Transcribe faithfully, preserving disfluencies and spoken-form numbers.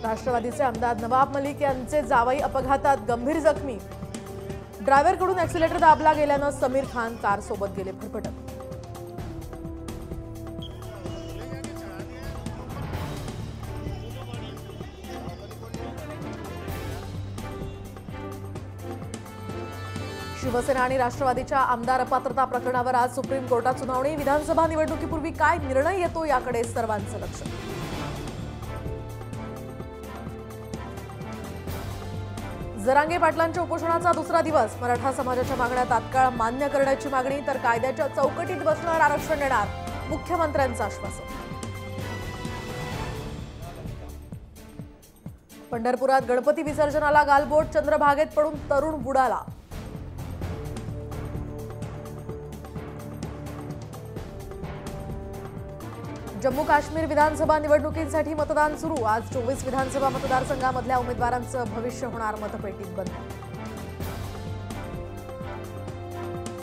राष्ट्रवादीचे आमदार नवाब मलिक यांचे जावई अपघातात गंभीर जखमी। ड्रायव्हरकडून ऍक्सिलेटर दाबला गेल्यानं समीर खान कार सोबत गेले फरफटत। शिवसेना आणि राष्ट्रवादीच्या आमदार अपात्रता प्रकरणावर आज सुप्रीम कोर्टात सुनावणी। विधानसभा निवडणुकीपूर्वी काय निर्णय येतो याकडे सर्वांचं लक्ष। जरांगे पाटलांच्या उपोषणाचा दुसरा दिवस। मराठा समाजाच्या मागण्या तात्काळ मान्य करण्याची मागणी, तर कायद्याच्या चौकटीत बसणार आरक्षण देणार, मुख्यमंत्र्यांचं आश्वासन। पंढरपुरात गणपती विसर्जनाला गालबोट, चंद्रभागेत पडून तरुण बुडाला। जम्मू काश्मीर विधानसभा निवडणुकीसाठी मतदान सुरू। आज चोवीस विधानसभा मतदारसंघामधल्या उमेदवारांचं भविष्य होणार मतपेटीत बंद।